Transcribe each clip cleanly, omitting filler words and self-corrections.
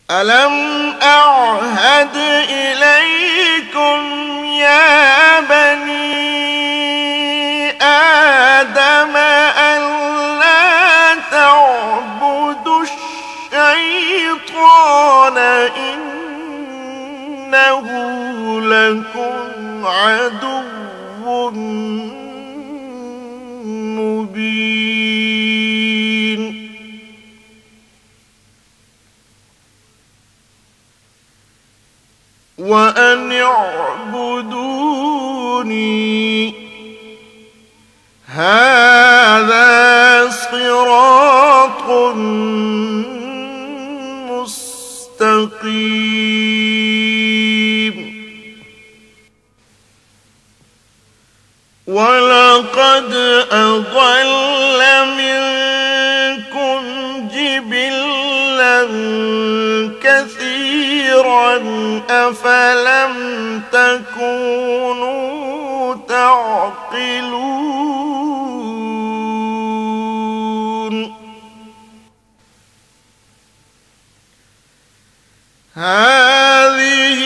ألم أعهد إليكم يا بني آدم ألا تعبدوا الشيطان إنه لكم عدو مبين وأن اعبدوني هذا صراط مستقيم ولقد أضل منكم جبلا كثيرا أفلم تكونوا تعقلون هذه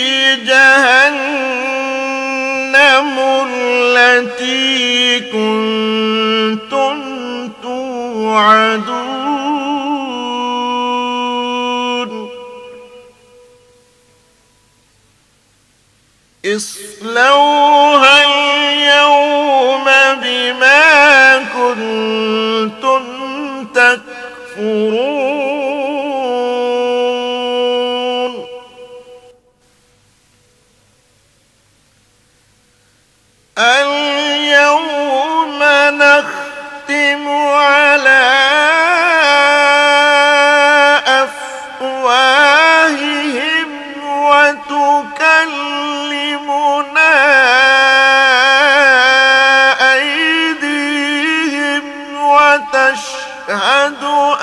جهنم التي كنتم توعدون اصلوها اليوم بما كنتم تكفرون اليوم نختم على أفواههم وتكلمنا أيديهم وتشهد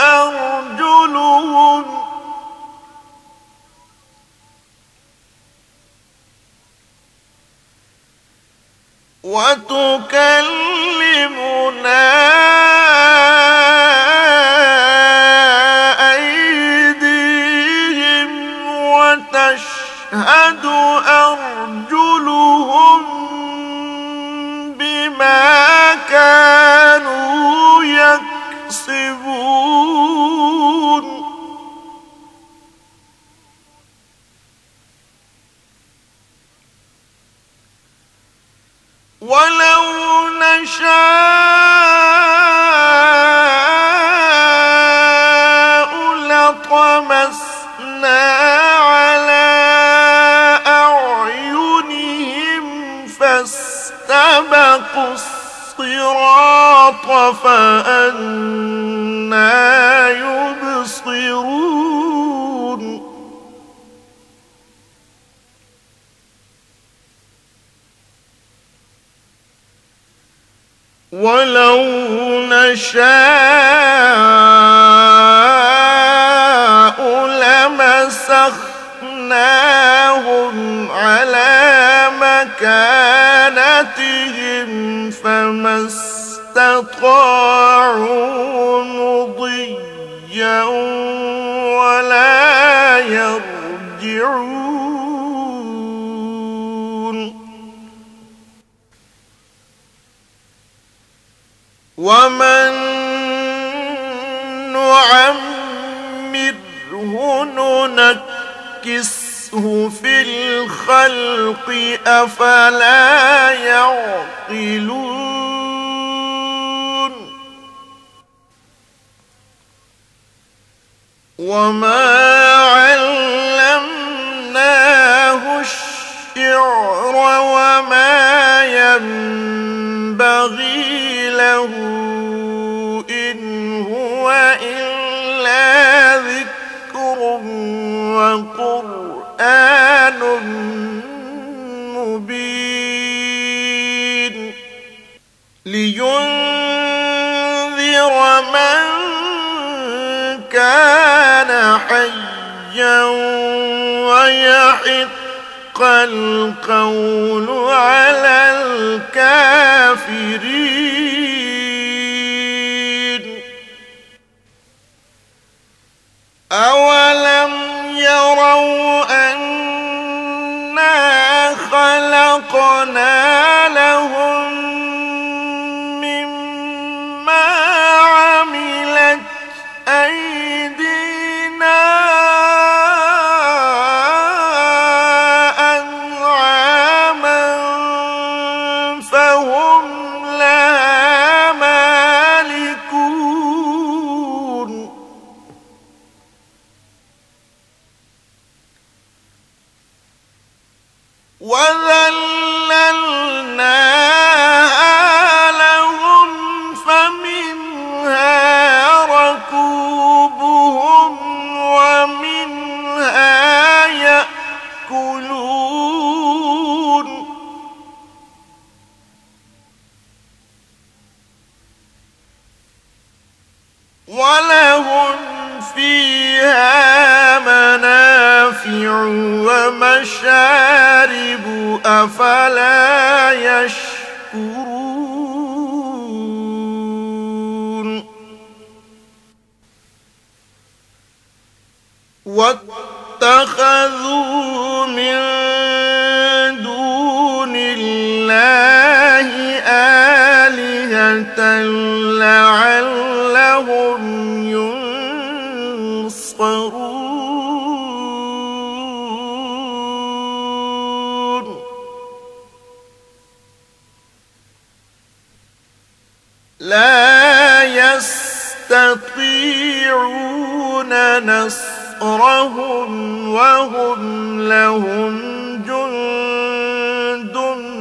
أرجلهم بما كانوا يكسبون ولو نشاء لطمسنا على أعينهم فاستبقوا الصراط فأنى يبصرون ولو نشاء لمسخناهم على مكانتهم فما استطاعوا مضيا ولا يرجعون ومن نعمره ننكسه في الخلق أفلا يعقلون وما علمناه الشعر وما ينبغي له إن هو إلا ذكر وقرآن مبين لينذر من كان حيا ويحق القول على الكافرين أولم لو أنا خلقنا لهم مما عملت أيدينا أنعاما فهم لها مالكون وذللناها لهم فمنها ركوبهم ومنها يأكلون ولهم فيها منافع ومشارب أفلا يشكرون واتخذوا من دون الله آلهة لعلهم ينصرون لا يستطيعون نصرهم وهم لهم جند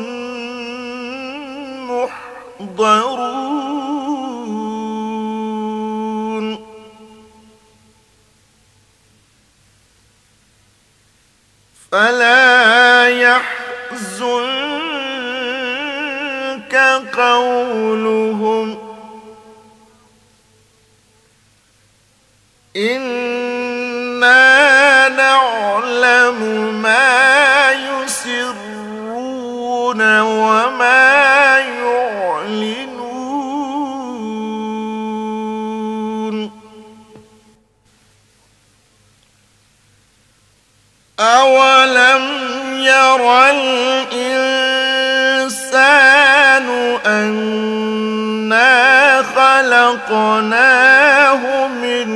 محضرون فلا يحزنك قولهم إنا نعلم ما يسرون وما يعلنون أولم ير الإنسان أنا خلقناه من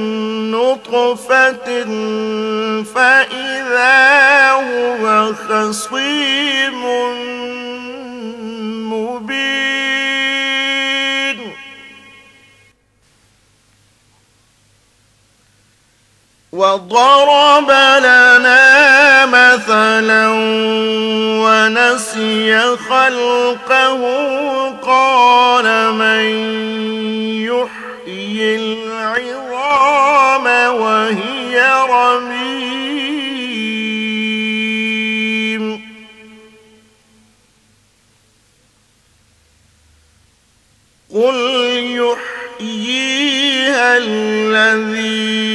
نطفة فإذا هو خصيم مبين وضرب لنا مثلا ونسي خلقه قال من يحيي العظام وهي رميم قل يحييها الذي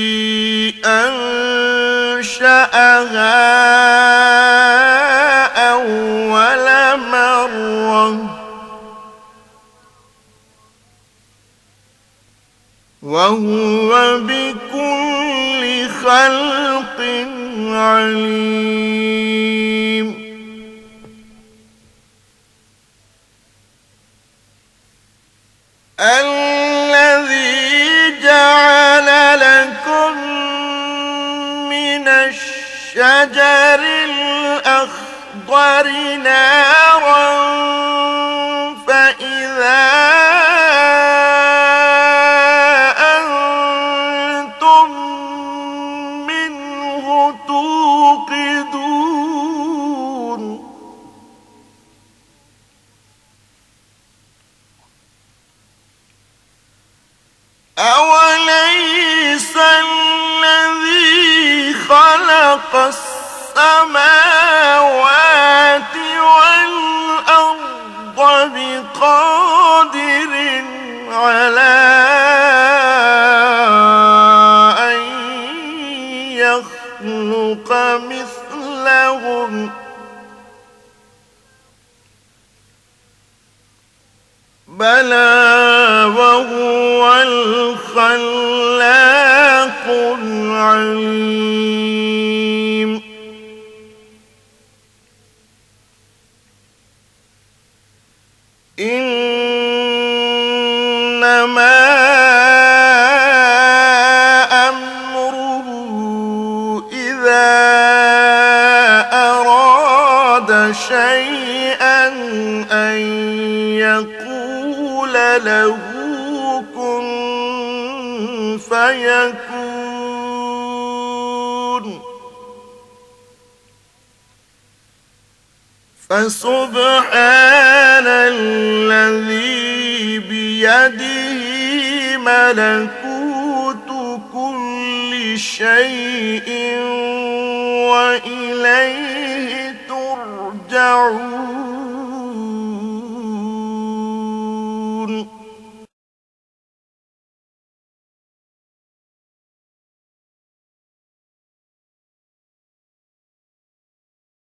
أنشأها أول مرة وهو بكل خلق عليم الذي جعل لكم من الشجر الأخضر نارا فإذا أنتم منه توقدون أوليس الذي خلق السماوات والأرض بقادر على أن يخلق مثلهم بلى وهو الخلاق العليم شيئا أن يقول له كن فيكون. فسبحان الذي بيده ملكوت كل شيء وإليه ترجعون.